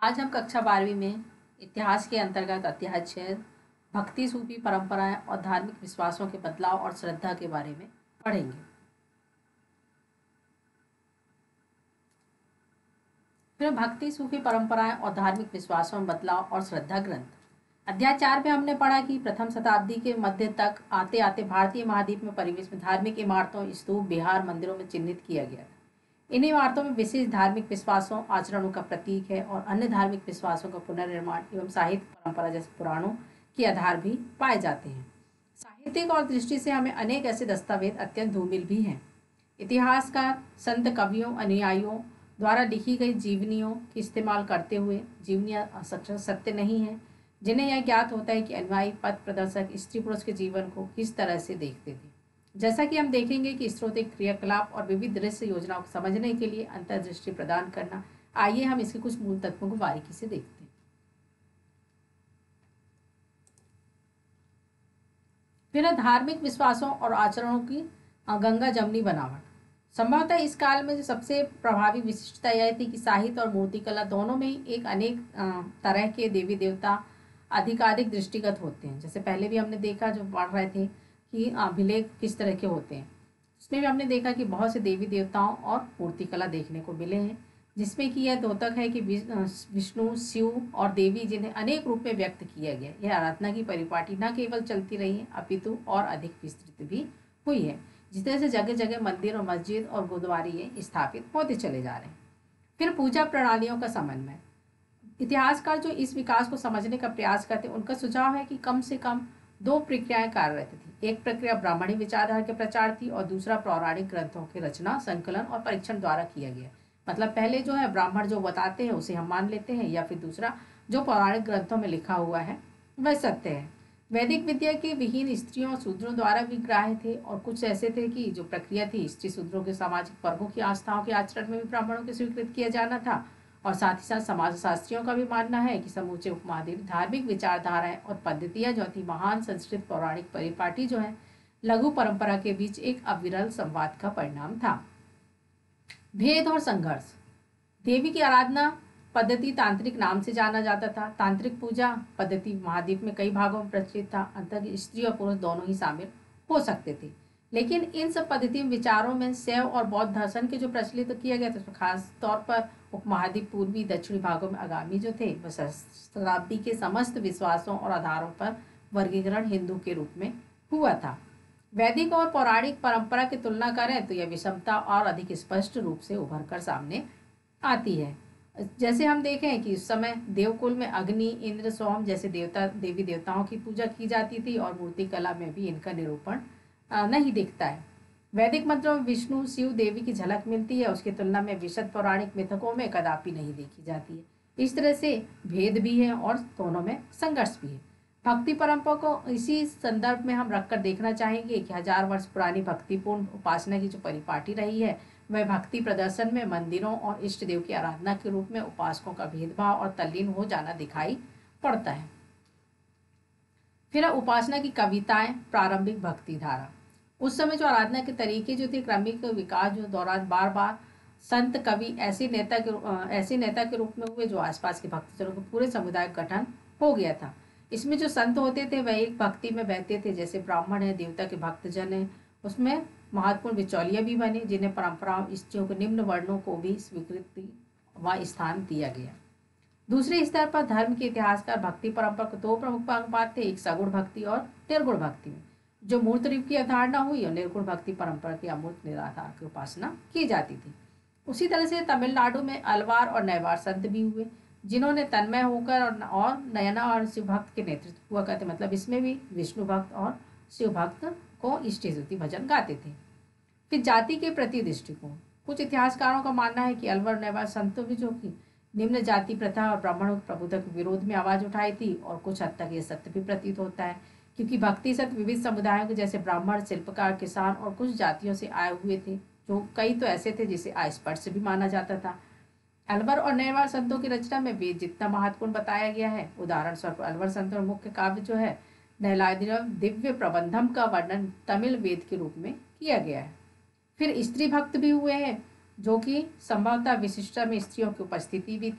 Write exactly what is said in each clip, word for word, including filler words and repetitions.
आज हम कक्षा बारहवीं में इतिहास के अंतर्गत अध्याय छः भक्ति सूफी परंपराएं और धार्मिक विश्वासों के बदलाव और श्रद्धा के बारे में पढ़ेंगे। फिर भक्ति सूफी परंपराएं और धार्मिक विश्वासों में बदलाव और श्रद्धा ग्रंथ। अध्याय चार में हमने पढ़ा कि प्रथम शताब्दी के मध्य तक आते आते भारतीय महाद्वीप में परिवेश में धार्मिक इमारतों, स्तूप, विहार, मंदिरों में चिन्हित किया गया। इन इमारतों में विशेष धार्मिक विश्वासों, आचरणों का प्रतीक है और अन्य धार्मिक विश्वासों का पुनर्निर्माण एवं साहित्य परंपरा जैसे पुराणों के आधार भी पाए जाते हैं। साहित्यिक और दृष्टि से हमें अनेक ऐसे दस्तावेज अत्यंत धूमिल भी हैं। इतिहासकार संत कवियों, अनुयायियों द्वारा लिखी गई जीवनियों के इस्तेमाल करते हुए जीवनियाँ सत्य नहीं है, जिन्हें यह ज्ञात होता है कि अनुयायी पथ प्रदर्शक स्त्री पुरुष के जीवन को किस तरह से देखते थे। जैसा कि हम देखेंगे कि स्रोत क्रियाकलाप और विविध दृश्य योजनाओं को समझने के लिए अंतर्दृष्टि प्रदान करना। आइए हम इसके कुछ मूल तत्वों को बारीकी से देखते हैं। फिर धार्मिक विश्वासों और आचरणों की गंगा जमनी बनावट। संभवतः इस काल में जो सबसे प्रभावी विशिष्टता यह थी कि साहित्य और मूर्तिकला दोनों में ही एक अनेक तरह के देवी देवता अधिकाधिक दृष्टिगत होते हैं। जैसे पहले भी हमने देखा, जो पढ़ रहे थे कि अभिलेख किस तरह के होते हैं, उसमें भी हमने देखा कि बहुत से देवी देवताओं और मूर्तिकला देखने को मिले हैं, जिसमें कि यह द्योतक है कि विष्णु, शिव और देवी जिन्हें अनेक रूप में व्यक्त किया गया। यह आराधना की परिपाटी न केवल चलती रही है अपितु और अधिक विस्तृत भी हुई है, जिस तरह से जगह जगह मंदिर और मस्जिद और गुरुद्वारे स्थापित होते चले जा रहे हैं। फिर पूजा प्रणालियों का समन्वय। इतिहासकार जो इस विकास को समझने का प्रयास करते हैं, उनका सुझाव है कि कम से कम दो प्रक्रियाएं कार्यरत थी। एक प्रक्रिया ब्राह्मणी विचारधारा के प्रचार थी और दूसरा पौराणिक ग्रंथों की रचना, संकलन और परीक्षण द्वारा किया गया। मतलब पहले जो है ब्राह्मण जो बताते हैं उसे हम मान लेते हैं, या फिर दूसरा जो पौराणिक ग्रंथों में लिखा हुआ है वह सत्य है। वैदिक विद्या के विहीन स्त्रियों और शूद्रों द्वारा भी ग्राह्य थे, और कुछ ऐसे थे कि जो प्रक्रिया थी स्त्री शूद्रों के सामाजिक वर्गों की आस्थाओं के आचरण में भी ब्राह्मणों के स्वीकृत किया जाना था। और साथ ही साथ समाजशास्त्रियों का भी मानना है कि समूचे उपमहाद्वीप धार्मिक विचारधाराएं और पद्धतियां जो थी महान संस्कृत पौराणिक परिपाटी जो है लघु परंपरा के बीच एक अविरल संवाद का परिणाम था। भेद और संघर्ष। देवी की आराधना पद्धति तांत्रिक नाम से जाना जाता था। तांत्रिक पूजा पद्धति महाद्वीप में कई भागों में प्रचलित था। अंतर स्त्री और पुरुष दोनों ही शामिल हो सकते थे, लेकिन इन सब पद्धति विचारों में शैव और बौद्ध दर्शन के जो प्रचलित तो किया गया था, खास तौर पर उपमहाद्वीप पूर्वी दक्षिणी भागों में आगामी जो थे वह शताब्दी के समस्त विश्वासों और आधारों पर वर्गीकरण हिंदू के रूप में हुआ था। वैदिक और पौराणिक परंपरा की तुलना करें तो यह विषमता और अधिक स्पष्ट रूप से उभर कर सामने आती है। जैसे हम देखें कि उस समय देवकुल में अग्नि, इंद्र, सोम जैसे देवता देवी देवताओं की पूजा की जाती थी और मूर्ति कला में भी इनका निरूपण नहीं दिखता है। वैदिक मंत्रों में विष्णु, शिव, देवी की झलक मिलती है, उसकी तुलना में विशद पौराणिक मिथकों में कदापि नहीं देखी जाती है। इस तरह से भेद भी है और दोनों में संघर्ष भी है। भक्ति परंपरा को इसी संदर्भ में हम रखकर देखना चाहेंगे कि हजार वर्ष पुरानी भक्तिपूर्ण उपासना की जो परिपाटी रही है वह भक्ति प्रदर्शन में मंदिरों और इष्ट देव की आराधना के रूप में उपासकों का भेदभाव और तल्लीन हो जाना दिखाई पड़ता है। फिर उपासना की कविताएं, प्रारंभिक भक्ति धारा। उस समय जो आराधना के तरीके जो थे क्रमिक विकास जो दौरान बार बार संत कवि ऐसे नेता के ऐसे नेता के रूप में हुए जो आसपास के भक्तजनों के पूरे समुदाय का गठन हो गया था। इसमें जो संत होते थे वह एक भक्ति में बहते थे, जैसे ब्राह्मण है, देवता के भक्तजन है। उसमें महत्वपूर्ण बिचौलिया भी बने, जिन्हें परंपराओं स्त्रियों के निम्न वर्णों को भी स्वीकृति व स्थान दिया गया। दूसरे स्तर पर धर्म के इतिहासकार भक्ति परंपरा को दो प्रमुख भाग बांटते, एक सगुण भक्ति और निर्गुण भक्ति में जो मूर्त रूप की अवधारणा हुई, और निर्गुण भक्ति परंपरा की अमूर्त निराधार की उपासना की जाती थी। उसी तरह से तमिलनाडु में अलवार और नयवार संत भी हुए, जिन्होंने तन्मय होकर और, और नयना और शिव भक्त के नेतृत्व हुआ करते। मतलब इसमें भी विष्णु भक्त और शिव भक्त को इष्ट स्तुति भजन गाते थे। फिर जाति के प्रति दृष्टिकोण। कुछ इतिहासकारों का मानना है कि अलवर नयवार संतों भी जो कि निम्न जाति प्रथा और ब्राह्मणों के प्रभुता के विरोध में आवाज उठाई थी, और कुछ हद तक ये सत्य भी प्रतीत होता है, क्योंकि भक्ति सत्य विविध समुदायों के जैसे ब्राह्मण, शिल्पकार, किसान और कुछ जातियों से आए हुए थे, जो कई तो ऐसे थे जिसे अस्पृश्य भी माना जाता था। अलवर और नयवार संतों की रचना में वेद जितना महत्वपूर्ण बताया गया है। उदाहरण स्वरूप अलवर संतों का मुख्य काव्य जो है नैलादिनम दिव्य प्रबंधम का वर्णन तमिल वेद के रूप में किया गया है। फिर स्त्री भक्त भी हुए हैं, जो कि संभवतः विशिष्टता में स्त्रियों की उपस्थिति भी थी,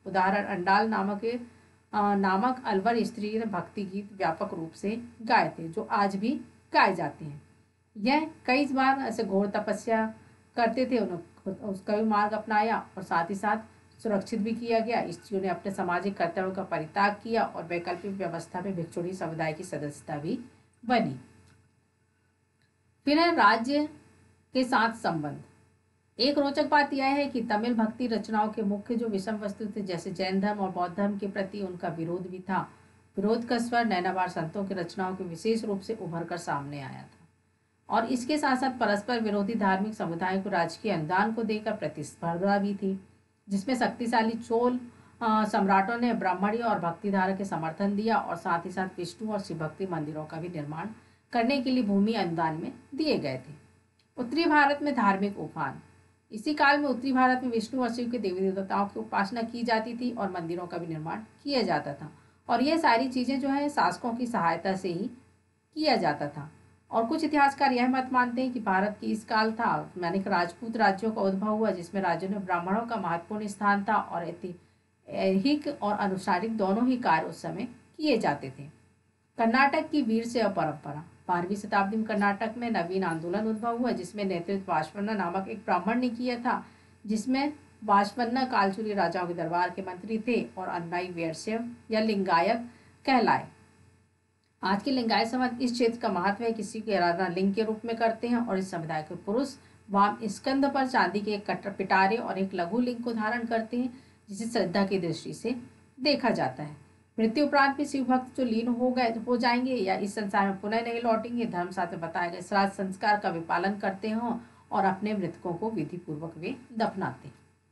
उदाहरण अंडाल नामक अ, नामक अलवर स्त्री भक्ति गीत व्यापक रूप से गाए थे, जो आज भी गाए जाते हैं। यह कई बार ऐसे घोर तपस्या करते थे, उन्होंने उसका भी मार्ग अपनाया और साथ ही साथ सुरक्षित भी किया गया। स्त्रियों ने अपने सामाजिक कर्तव्यों का परित्याग किया और वैकल्पिक व्यवस्था में भिक्षुणी समुदाय की सदस्यता भी बनी। फिर है राज्य के साथ संबंध। एक रोचक बात यह है कि तमिल भक्ति रचनाओं के मुख्य जो विषम वस्तु थे, जैसे जैन धर्म और बौद्ध धर्म के प्रति उनका विरोध भी था। विरोध का स्वर नैनावार संतों की रचनाओं के विशेष रूप से उभर कर सामने आया था और इसके साथ साथ परस्पर विरोधी धार्मिक समुदायों को राजकीय अनुदान को देकर प्रतिस्पर्धा भी थी, जिसमें शक्तिशाली चोल सम्राटों ने ब्राह्मणी और भक्तिधारा के समर्थन दिया और साथ ही साथ विष्णु और शिव भक्ति मंदिरों का भी निर्माण करने के लिए भूमि अनुदान में दिए गए थे। उत्तरी भारत में धार्मिक उफान। इसी काल में उत्तरी भारत में विष्णु और शिव के देवी देवताओं की उपासना की जाती थी और मंदिरों का भी निर्माण किया जाता था और ये सारी चीज़ें जो है शासकों की सहायता से ही किया जाता था। और कुछ इतिहासकार यह मत मानते हैं कि भारत की इस काल था माने राजपूत राज्यों का उद्भव हुआ, जिसमें राज्यों में ब्राह्मणों का महत्वपूर्ण स्थान था और ऐतिहासिक और अनुसारिक दोनों ही कार्य उस समय किए जाते थे। कर्नाटक की वीर शैव परंपरा। बारहवीं शताब्दी में कर्नाटक में नवीन आंदोलन उद्भव हुआ, जिसमें नेतृत्व वाशवन्ना नामक एक ब्राह्मण ने किया था, जिसमें वाशवन्ना कालचुरी राजाओं के दरबार के मंत्री थे और अन्नाई वीरशैव या लिंगायत कहलाए। आज के लिंगायत समाज इस क्षेत्र का महत्व है, किसी की आराधना लिंग के रूप में करते हैं और इस समुदाय के पुरुष वाम स्कंद पर चांदी के एक कट्टर पिटारे और एक लघु लिंग को धारण करते हैं, जिसे श्रद्धा की दृष्टि से देखा जाता है। मृत्यु उपरांत भी शिव भक्त जो लीन हो गए हो जाएंगे या इस संसार में पुनः नहीं लौटेंगे, धर्मशास्त्र बताए गए श्राद्ध संस्कार का वे पालन करते हों और अपने मृतकों को विधि पूर्वक वे दफनाते।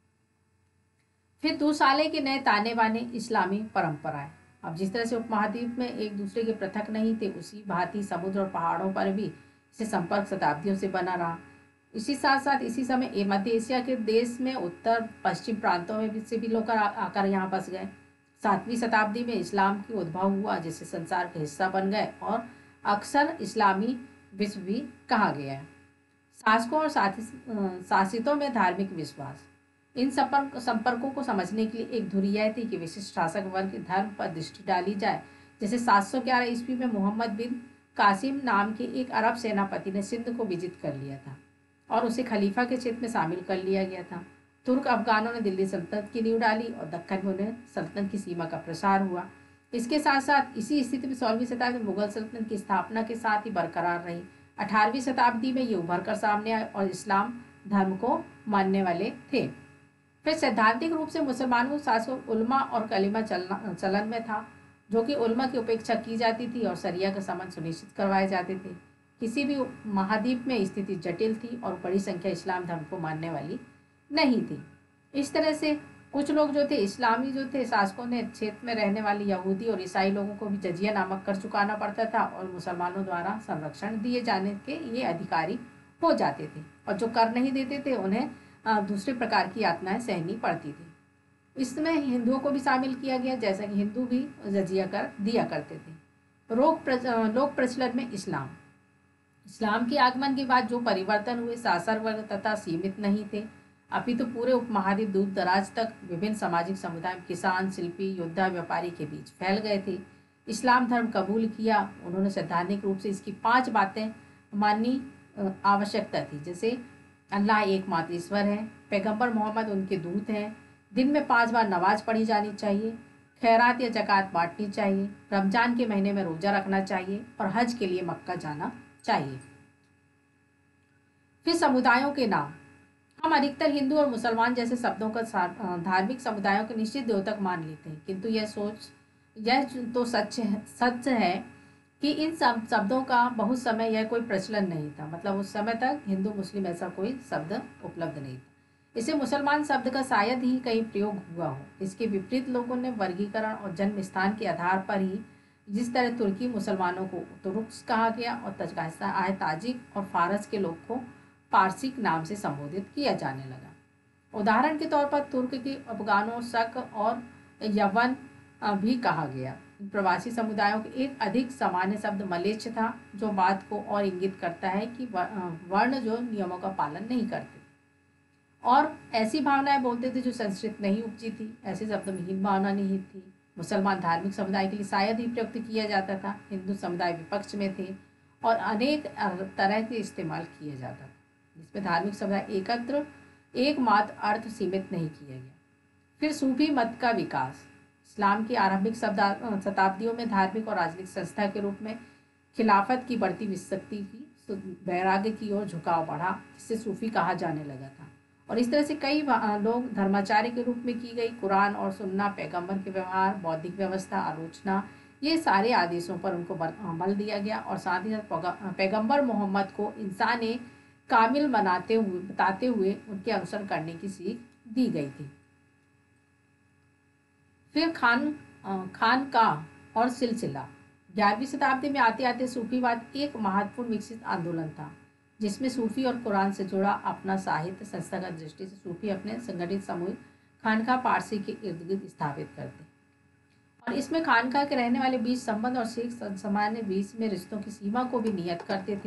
फिर दूसाले के नए ताने बाने इस्लामी परंपराएं। अब जिस तरह से उपमहाद्वीप में एक दूसरे के पृथक नहीं थे, उसी भांति समुद्र और पहाड़ों पर भी इसे संपर्क शताब्दियों से बना रहा। इसी साथ साथ इसी समय मध्य एशिया के देश में उत्तर पश्चिम प्रांतों में भी से भी लोग आकर यहाँ बस गए। सातवीं शताब्दी में इस्लाम की उद्भव हुआ, जिससे संसार का हिस्सा बन गए और अक्सर इस्लामी विश्व भी कहा गया है। शासकों और शासितों में धार्मिक विश्वास। इन संपर्क संपर्कों को समझने के लिए एक धुरी यह थी कि विशिष्ट शासक वर्ग के धर्म पर दृष्टि डाली जाए। जैसे सात सौ ग्यारह ईस्वी में मोहम्मद बिन कासिम नाम के एक अरब सेनापति ने सिंध को विजित कर लिया था और उसे खलीफा के क्षेत्र में शामिल कर लिया गया था। तुर्क अफगानों ने दिल्ली सल्तनत की नींव डाली और दक्कन में उन्हें सल्तनत की सीमा का प्रसार हुआ। इसके साथ साथ इसी स्थिति में सोलहवीं शताब्दी में मुगल सल्तनत की स्थापना के साथ ही बरकरार रही। अठारहवीं शताब्दी में ये उभर कर सामने आए और इस्लाम धर्म को मानने वाले थे। फिर सैद्धांतिक रूप से मुसलमानों शासकों उल्मा और कलीमा चलना चलन में था, जो कि उल्मा की उपेक्षा की जाती थी और शरिया का संबंध सुनिश्चित करवाए जाते थे। किसी भी महाद्वीप में स्थिति जटिल थी और बड़ी संख्या इस्लाम धर्म को मानने वाली नहीं थी। इस तरह से कुछ लोग जो थे इस्लामी जो थे शासकों ने क्षेत्र में रहने वाले यहूदी और ईसाई लोगों को भी जजिया नामक कर चुकाना पड़ता था और मुसलमानों द्वारा संरक्षण दिए जाने के ये अधिकारी हो जाते थे और जो कर नहीं देते थे उन्हें दूसरे प्रकार की यातनाएं सहनी पड़ती थी। इसमें हिंदुओं को भी शामिल किया गया, जैसा कि हिंदू भी जजिया कर दिया करते थे। रोग लोक प्रचलन में इस्लाम। इस्लाम के आगमन के बाद जो परिवर्तन हुए शासक वर्ग तथा सीमित नहीं थे, अपितु तो पूरे उपमहाद्वीप दूर दराज तक विभिन्न सामाजिक समुदाय किसान, शिल्पी, योद्धा, व्यापारी के बीच फैल गए थे। इस्लाम धर्म कबूल किया। उन्होंने सैद्धांतिक रूप से इसकी पांच बातें माननी आवश्यकता थी, जैसे अल्लाह एकमात्र ईश्वर है, पैगंबर मोहम्मद उनके दूत हैं, दिन में पांच बार नमाज पढ़ी जानी चाहिए, खैरात या ज़कात बांटनी चाहिए, रमजान के महीने में रोजा रखना चाहिए और हज के लिए मक्का जाना चाहिए। फिर समुदायों के नाम। हम अधिकतर हिंदू और मुसलमान जैसे शब्दों का धार्मिक समुदायों के निश्चित द्योतक मान लेते हैं, किंतु यह सोच यह तो सच है सच है कि इन शब्दों का बहुत समय यह कोई प्रचलन नहीं था। मतलब उस समय तक हिंदू मुस्लिम ऐसा कोई शब्द उपलब्ध नहीं था। इसे मुसलमान शब्द का शायद ही कहीं प्रयोग हुआ हो। इसके विपरीत लोगों ने वर्गीकरण और जन्म स्थान के आधार पर ही, जिस तरह तुर्की मुसलमानों को तुर्क्स कहा गया और तजाकिस्तान आए ताजिक और फारस के लोग को पारसिक नाम से संबोधित किया जाने लगा। उदाहरण के तौर पर तुर्क के अफगानों, शक और यवन भी कहा गया। प्रवासी समुदायों के एक अधिक सामान्य शब्द मलेच्छ था, जो बात को और इंगित करता है कि वर्ण जो नियमों का पालन नहीं करते। और ऐसी भावनाएं बोलते थे जो संस्कृत नहीं उपजी थी। ऐसे शब्द में हीन भावना निहित थी। मुसलमान धार्मिक समुदाय के लिए शायद ही प्रयुक्त किया जाता था। हिंदू समुदाय विपक्ष में थे और अनेक तरह के इस्तेमाल किया जाता था, जिसमें धार्मिक समुदाय एकत्र एकमात्र अर्थ सीमित नहीं किया गया। फिर सूफी मत का विकास। इस्लाम की आरंभिक शताब्दियों में धार्मिक और राजनीतिक संस्था के रूप में खिलाफत की बढ़ती विशक्ति की वैराग्य की ओर झुकाव बढ़ा, जिससे सूफी कहा जाने लगा था। और इस तरह से कई लोग धर्माचार्य के रूप में की गई कुरान और सुन्ना, पैगंबर के व्यवहार, बौद्धिक व्यवस्था, आलोचना, ये सारे आदेशों पर उनको बल दिया गया और साथ ही साथ पैगंबर मोहम्मद को इंसान कामिल बनाते हुए बताते हुए उनके अनुसरण करने की सीख दी गई थी। फिर खान खानकाह और सिलसिला। ग्यारहवीं शताब्दी में आते आते सूफीवाद एक महत्वपूर्ण विकसित आंदोलन था, जिसमें सूफी और कुरान से जुड़ा अपना साहित्य संस्थागत दृष्टि से सूफी अपने संगठित सामूहिक खानकाह पारसी के इर्द गिर्द स्थापित करते और इसमें खानकाह के रहने वाले बीच संबंध और सिख सामान्य बीच में रिश्तों की सीमा को भी नियत करते थे।